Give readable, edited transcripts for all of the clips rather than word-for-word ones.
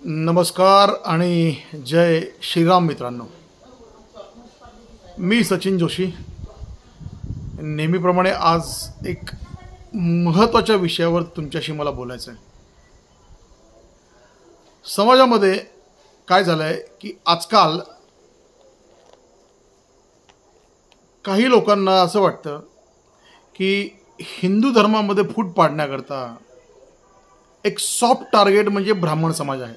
नमस्कार आणि जय श्रीराम मित्रांनो. मी सचिन जोशी. नेहमीप्रमाणे आज एक महत्त्वाच्या विषयावर तुमच्याशी मला बोलायचं आहे. समाजामध्ये काय झालं आहे की आजकाल काही लोकांना असं वाटतं की हिंदू धर्मामध्ये फूट पाडण्याकरता एक सॉफ्ट टार्गेट म्हणजे ब्राह्मण समाज आहे.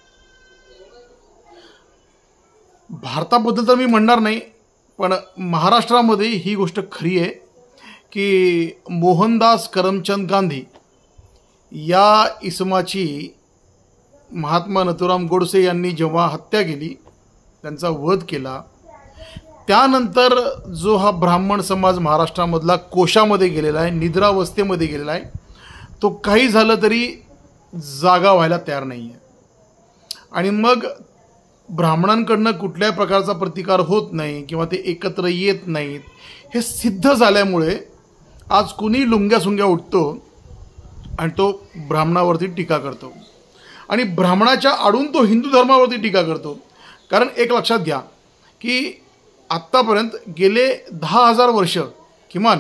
भारताबद्दल तर मी म्हणणार नाही, पण महाराष्ट्रामध्ये ही गोष्ट खरी आहे की मोहनदास करमचंद गांधी या इसमाची महात्मा नथुराम गोडसे यांनी जेव्हा हत्या केली, त्यांचा वध केला, त्यानंतर जो हा ब्राह्मण समाज महाराष्ट्रामधला कोशामध्ये गेलेला आहे, निद्रावस्थेमध्ये गेलेला आहे, तो काही झालं तरी जागा व्हायला तयार नाही आहे. आणि मग ब्राह्मणांकडनं कुठल्याही प्रकारचा प्रतिकार होत नाही किंवा ते एकत्र येत नाहीत हे सिद्ध झाल्यामुळे आज कुणी लुंग्या उठतो आणि तो ब्राह्मणावरती टीका करतो आणि ब्राह्मणाच्या आडून तो हिंदू धर्मावरती टीका करतो. कारण एक लक्षात घ्या की आत्तापर्यंत गेले 10,000 वर्ष किमान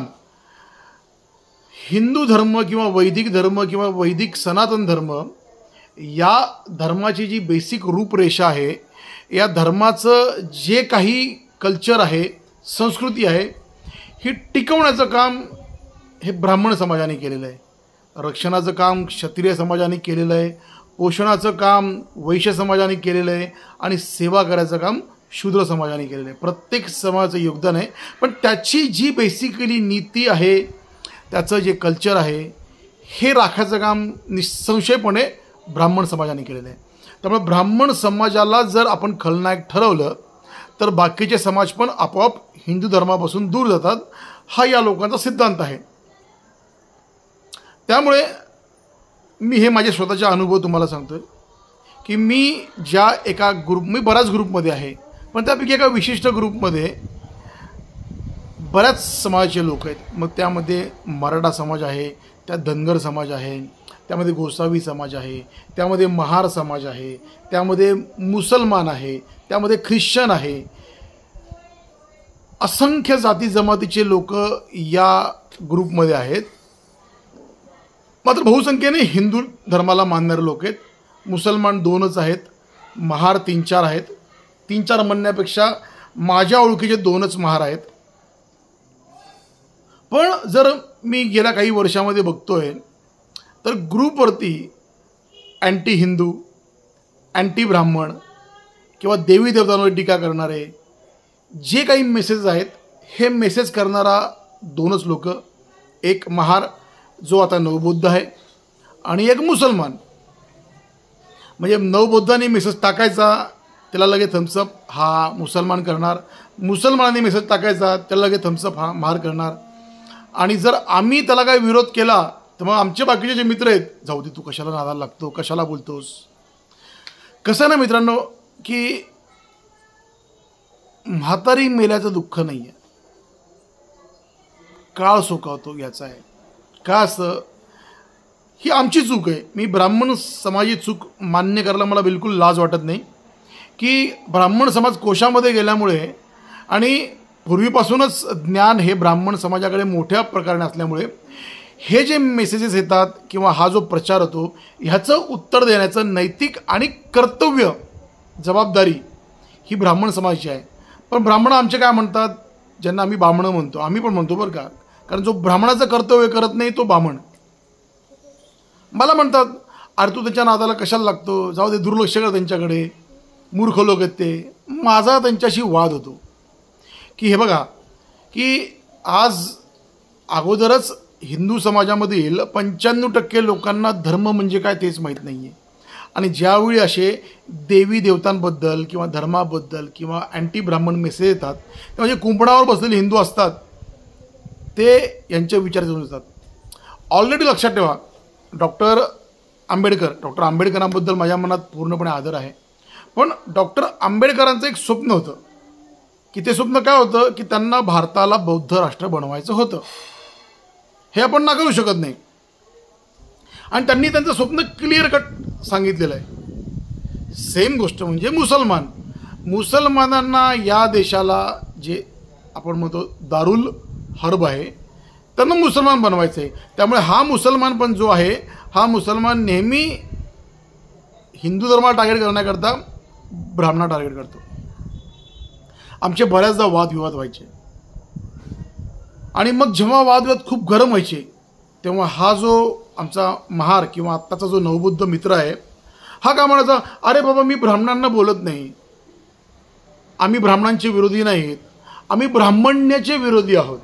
हिंदू धर्म किंवा वैदिक धर्म किंवा वैदिक सनातन धर्म या धर्माची जी बेसिक रूपरेषा आहे, या धर्माचं जे काही कल्चर आहे, संस्कृती आहे, ही टिकवण्याचं काम हे ब्राह्मण समाजाने केलेलं आहे. रक्षणाचं काम क्षत्रिय समाजाने केलेलं आहे, पोषणाचं काम वैश्य समाजाने केलेलं आहे आणि सेवा करायचं काम शूद्र समाजाने केलेलं आहे. प्रत्येक समाजाचं योगदान आहे, पण त्याची जी बेसिकली नीती आहे, त्याचं जे कल्चर आहे, हे राखायचं काम निसंशयपणे ब्राह्मण समाजाने केलेलं आहे. त्यामुळे ब्राह्मण समाजाला जर आपण खलनायक ठरवलं तर बाकीचे समाज पण आपोआप हिंदू धर्मापासून दूर जातात, हा या लोकांचा सिद्धांत आहे. त्यामुळे मी हे माझे स्वतःचे अनुभव तुम्हाला सांगतो की मी बऱ्याच ग्रुपमध्ये आहे, पण त्यापैकी एका विशिष्ट ग्रुपमध्ये बऱ्याच समाजाचे लोक आहेत. मग त्यामध्ये मराठा समाज आहे, त्यात धनगर समाज आहे, त्यामध्ये गोसावी समाज आहे, त्यामध्ये महार समाज आहे, त्यामध्ये मुसलमान आहे, त्यामध्ये ख्रिश्चन आहे. असंख्य जाती जमातीचे लोक या ग्रुपमध्ये आहेत. मात्र बहुसंख्येने हिंदू धर्माला मानणारे लोक आहेत. मुसलमान 2च आहेत, महार 3-4 आहेत. 3-4 म्हणण्यापेक्षा माझ्या ओळखीचे 2च महार आहेत. पण जर मी गेल्या काही वर्षामध्ये बघतोय तर ग्रुपवरती अँटी हिंदू, अँटी ब्राह्मण किंवा देवी देवतांवर टीका करणारे जे काही मेसेज आहेत, हे मेसेज करणारा 2च लोक, एक महार जो आता नवबौद्ध आहे आणि एक मुसलमान. म्हणजे नवबौद्धांनी मेसेज टाकायचा, त्याला लगेच थम्सअप हा मुसलमान करणार, मुसलमानांनी मेसेज टाकायचा, त्याला लगेच थम्सअप हा महार करणार. आणि जर आम्ही त्याला काही विरोध केला तर मग आमचे बाकीचे जे मित्र आहेत, जाऊ दे, तू कशाला नादाला लागतो, कशाला बोलतोस. कसं ना मित्रांनो की म्हातारी मेल्याचं दुःख नाही आहे, काळ सोकावतो याचं आहे. का असं? ही आमची चूक आहे. मी ब्राह्मण समाजाची चूक मान्य करायला मला बिलकुल लाज वाटत नाही की ब्राह्मण समाज कोशामध्ये गेल्यामुळे आणि पूर्वीपासूनच ज्ञान हे ब्राह्मण समाजाकडे मोठ्या प्रकारे असल्यामुळे हे जे मेसेजेस येतात किंवा हा जो प्रचार होतो, ह्याचं उत्तर देण्याचं नैतिक आणि कर्तव्य जबाबदारी ही ब्राह्मण समाजाची आहे. पण ब्राह्मण आमचे काय म्हणतात, ज्यांना आम्ही ब्राह्मण म्हणतो, आम्ही पण म्हणतो बरं का, कारण जो ब्राह्मणाचं कर्तव्य करत नाही तो ब्राह्मण. मला म्हणतात, अरे तू त्यांच्या नादाला कशाला लागतो, जाऊ दे, दुर्लक्ष कर त्यांच्याकडे, मूर्ख लोक आहेत ते. माझा त्यांच्याशी वाद होतो की हे बघा की आज अगोदरच हिंदू समाजामधील 95% लोकांना धर्म म्हणजे काय तेच माहीत नाही आहे. आणि ज्यावेळी असे देवी देवतांबद्दल किंवा धर्माबद्दल किंवा अँटी ब्राह्मण मेसेज येतात, ते म्हणजे कुंपणावर बसलेले हिंदू असतात, ते यांचे विचार घेऊन येतात. ऑलरेडी लक्षात ठेवा, डॉक्टर आंबेडकरांबद्दल माझ्या मनात पूर्णपणे आदर आहे, पण डॉक्टर आंबेडकरांचं एक स्वप्न होतं की ते स्वप्न काय होतं की त्यांना भारताला बौद्ध राष्ट्र बनवायचं होतं. हे आपण नाकारू शकत नाही. आणि त्यांनी त्यांचं स्वप्न क्लिअर कट सांगितलेलं आहे. सेम गोष्ट म्हणजे मुसलमानांना या देशाला जे आपण म्हणतो दारुल हर्ब आहे त्यांना मुसलमान बनवायचं आहे. त्यामुळे हा मुसलमान पण जो आहे हा मुसलमान नेहमी हिंदू धर्माला टार्गेट करण्याकरता ब्राह्मणा टार्गेट करतो. आमचे बऱ्याचदा वादविवाद व्हायचे आणि मग जेव्हा वादविवाद खूप गरम व्हायचे तेव्हा हा जो आमचा महार किंवा आत्ताचा जो नवबुद्ध मित्र आहे हा काय म्हणायचा, अरे बाबा मी ब्राह्मणांना बोलत नाही, आम्ही ब्राह्मणांचे विरोधी नाहीत, आम्ही ब्राह्मण्याचे विरोधी आहोत.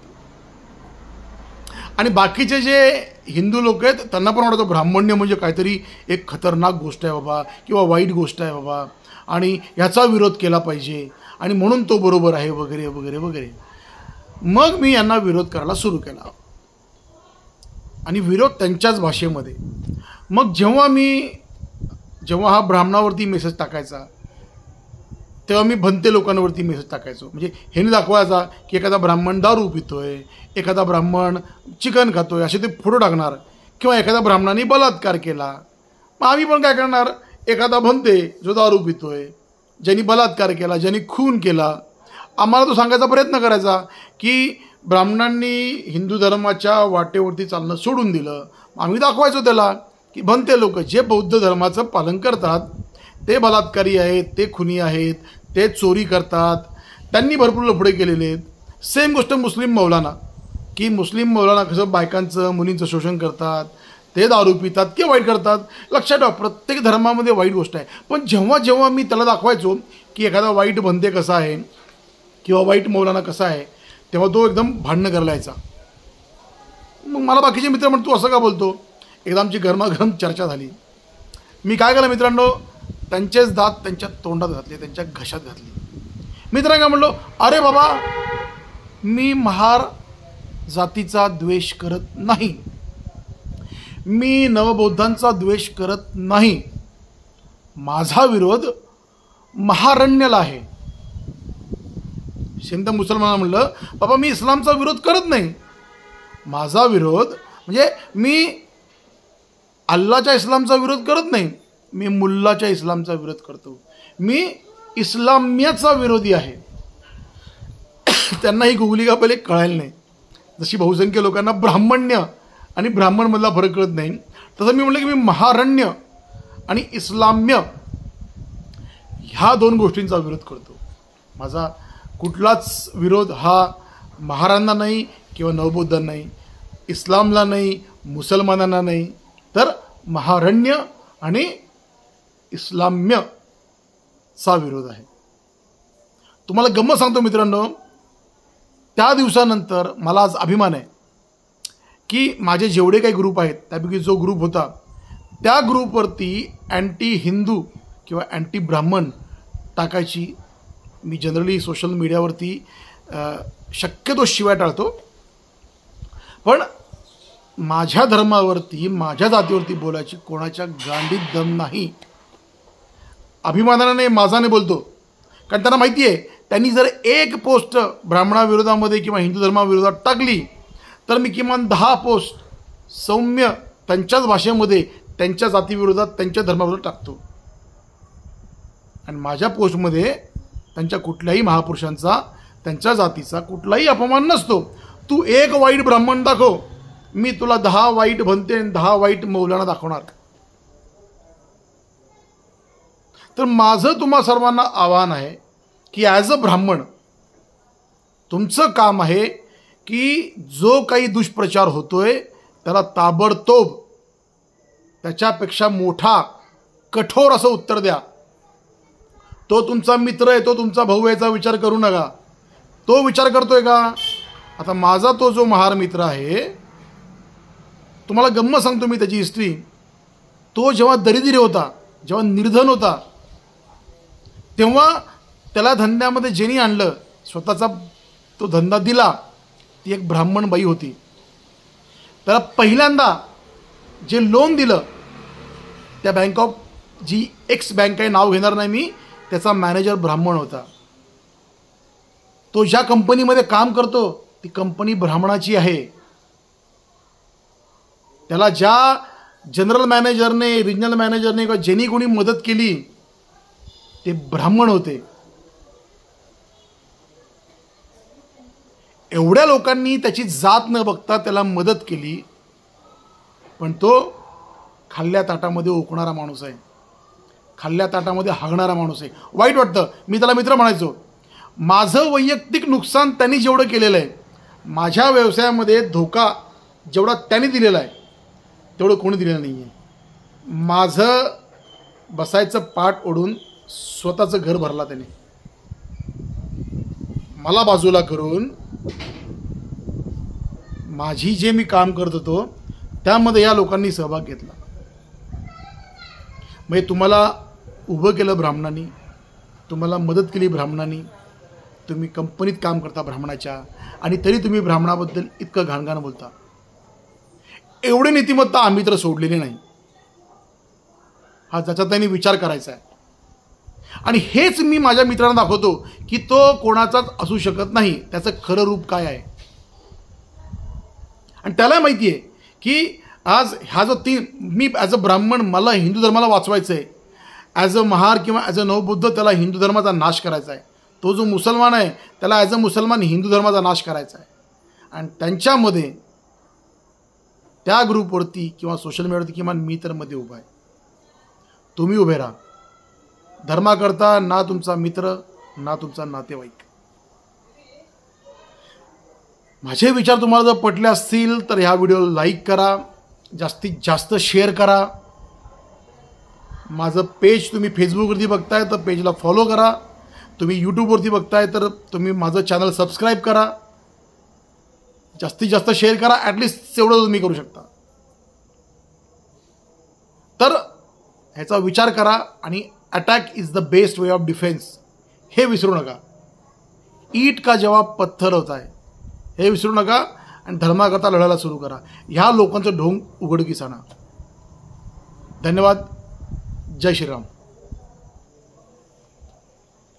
आणि बाकीचे जे हिंदू लोक आहेत त्यांना पण वाटतं ब्राह्मण्य म्हणजे काहीतरी एक खतरनाक गोष्ट आहे बाबा किंवा वाईट गोष्ट आहे बाबा आणि ह्याचा विरोध केला पाहिजे आणि म्हणून तो बरोबर आहे वगैरे वगैरे वगैरे. मग मी यांना विरोध करायला सुरू केला आणि विरोध त्यांच्याच भाषेमध्ये. मग जेव्हा हा ब्राह्मणावरती मेसेज टाकायचा तेव्हा मी भंते लोकांवरती मेसेज टाकायचो. म्हणजे ह्याने दाखवायचा की एखादा ब्राह्मण दारू पितोय, एखादा ब्राह्मण चिकन खातोय असे ते फोटो टाकणार किंवा एखाद्या ब्राह्मणाने बलात्कार केला. मग आम्ही पण काय करणार, एखादा भंते जो दारू पितोय, ज्यांनी बलात्कार केला, ज्यांनी खून केला, आम्हाला तो सांगायचा प्रयत्न करायचा की ब्राह्मणांनी हिंदू धर्माच्या वाटेवरती चालणं सोडून दिलं. आम्ही दाखवायचो त्याला की भंते लोक जे बौद्ध धर्माचं पालन करतात ते बलात्कारी आहेत, ते खुनी आहेत, ते चोरी करतात, त्यांनी भरपूर लफडे केलेले आहेत. सेम गोष्ट मुस्लिम मौलाना की मुस्लिम मौलाना कसं बायकांचं मुलींचं शोषण करतात, ते दारू पितात किंवा वाईट करतात. लक्षात ठेवा प्रत्येक धर्मामध्ये वाईट गोष्ट आहे. पण जेव्हा जेव्हा मी त्याला दाखवायचो की एखादा वाईट भंते कसा आहे किंवा वाईट मौलाना कसा आहे तेव्हा तो एकदम भांडणं करायला यायचा. मग मला बाकीचे मित्र म्हणतो तू असं का बोलतो. एकदा आमची गरमागरम चर्चा झाली. मी काय केलं मित्रांनो, त्यांचेच दात त्यांच्या तोंडात घातले, त्यांच्या घशात घातले. मित्रांना म्हणलो, अरे बाबा मी महार जातीचा द्वेष करत नाही, मी नवबौद्धांचा द्वेष करत नाही, माझा विरोध महारण्यला आहे. सिंध मुसलमानांना म्हणलं, बाबा मी इस्लामचा विरोध करत नाही, माझा विरोध म्हणजे मी अल्लाच्या इस्लामचा विरोध करत नाही, मी मुल्लाच्या इस्लामचा विरोध करतो, मी इस्लाम्याचा विरोधी आहे. त्यांना ही गुगली पहिले कळायला नाही. जशी बहुसंख्य लोकांना ब्राह्मण्य आणि ब्राह्मणमधला फरक कळत नाही तसं मी म्हटलं की मी महारण्य आणि इस्लाम्य ह्या दोन गोष्टींचा विरोध करतो. माझा कुठलाच विरोध हा महारांना नाही किंवा नवबौद्धांना नाही, इस्लामला नाही, मुसलमानांना नाही, तर महारण्य आणि इस्लाम्यचा विरोध आहे. तुम्हाला गंमत सांगतो मित्रांनो, त्या दिवसानंतर मला आज अभिमान आहे की माझे जेवढे काही ग्रुप आहेत त्यापैकी जो ग्रुप होता त्या ग्रुपवरती अँटी हिंदू किंवा अँटी ब्राह्मण टाकायची मी जनरली सोशल मीडियावरती शक्यतो शिवाय टाळतो, पण माझ्या धर्मावरती माझ्या जातीवरती बोलायची कोणाच्या गांडीत दम नाही. अभिमानाने माझाने बोलतो, कारण त्यांना माहिती आहे त्यांनी जर एक पोस्ट ब्राह्मणाविरोधामध्ये किंवा हिंदू धर्माविरोधात टाकली तर मी किमान 10 पोस्ट सौम्य त्यांच्याच भाषेमध्ये त्यांच्या जातीविरोधात त्यांच्या धर्माविरोधात टाकतो. आणि माझ्या पोस्टमध्ये त्यांच्या कुठल्याही महापुरुषांचा त्यांच्या जातीचा कुठलाही अपमान नसतो. तू एक वाईट ब्राह्मण दाखव, मी तुला 10 वाईट भंते आणि 10 वाईट मौलाना दाखवणार. तर माझं तुम्हा सर्वांना आव्हान आहे की ॲज अ ब्राह्मण तुमचं काम आहे की जो काही दुष्प्रचार होतोय त्याला ताबडतोब त्याच्यापेक्षा मोठा कठोर असं उत्तर द्या. तो तुमचा मित्र आहे, तो तुमचा भाऊ याचा विचार करू नका. तो विचार करतोय का? आता माझा तो जो महार मित्र आहे, तुम्हाला गंमत सांगतो मी त्याची हिस्ट्री. तो जेव्हा दरिद्री होता, जेव्हा निर्धन होता, तेव्हा त्याला धंद्यामध्ये ज्यांनी आणलं, स्वतःचा तो धंदा दिला, ती एक ब्राह्मण बाई होती. त्याला पहिल्यांदा जे लोन दिलं त्या bank of G X bank आहे, नाव घेणार नाही मी, त्याचा मॅनेजर ब्राह्मण होता. तो ज्या कंपनीमध्ये काम करतो ती कंपनी ब्राह्मणाची आहे. त्याला ज्या जनरल मॅनेजरने, रिजनल मॅनेजरने किंवा ज्यांनी कोणी मदत केली ते ब्राह्मण होते. एवढ्या लोकांनी त्याची जात न बघता त्याला मदत केली, पण तो खाल्ल्या ताटामध्ये ओकणारा माणूस आहे, खाल्ल्या ताटामध्ये हागणारा माणूस आहे. वाईट वाटतं. मी त्याला मित्र म्हणायचो. माझं वैयक्तिक नुकसान त्यांनी जेवढं केलेलं आहे, माझ्या व्यवसायामध्ये धोका जेवढा त्यांनी दिलेला आहे तेवढं कोणी दिलेलं नाही आहे. माझं बसायचं पाठ ओढून स्वतःचं घर भरला त्याने, मला बाजूला करून माझी जे मी काम करत होतो त्यामध्ये या लोकांनी सहभाग घेतला. म्हणजे तुम्हाला उभं केलं ब्राह्मणांनी, तुम्हाला मदत केली ब्राह्मणांनी, तुम्ही कंपनीत काम करता ब्राह्मणाच्या, आणि तरी तुम्ही ब्राह्मणाबद्दल इतकं घाणघाण बोलता. एवढी नीतिमत्ता आम्ही तर सोडलेली नाही. हा त्याचा त्यांनी विचार करायचा आहे. आणि हेच मी माझ्या मित्रांना दाखवतो की तो कोणाचाच असू शकत नाही, त्याचं खरं रूप काय आहे. आणि त्याला माहिती आहे की आज ह्या जो मी ॲज अ ब्राह्मण मला हिंदू धर्माला वाचवायचं आहे, ॲज अ महार किंवा ॲज अ नवबुद्ध त्याला हिंदू धर्माचा नाश करायचा आहे. तो जो मुसलमान आहे त्याला ॲज अ मुसलमान हिंदू धर्माचा नाश करायचा आहे. आणि त्यांच्यामध्ये त्या ग्रुपवरती किंवा सोशल मीडियावरती किमान मी तर मध्ये उभा आहे. तुम्ही उभे राहा. धर्माकरता ना तुमचा मित्र ना तुमचा नातेवाईक. माझे विचार तुम्हाला जर पटले असतील तर ह्या व्हिडिओला लाईक करा, जास्तीत जास्त शेअर करा. माझं पेज तुम्ही फेसबुकवरती बघताय तर पेजला फॉलो करा. तुम्ही यूट्यूबवरती बघताय तर तुम्ही माझं चॅनल सबस्क्राईब करा. जास्तीत जास्त शेअर करा. ॲटलिस्ट तेवढं तुम्ही करू शकता. तर ह्याचा विचार करा. आणि attack is the best way of defence हे विसरू नका. ईट का जवाब पत्थर होता है हे विसरू नका. आणि धर्माकरता लढायला सुरू करा. ह्या लोकांचं ढोंग उघडकीस आणा. धन्यवाद. जय श्रीराम.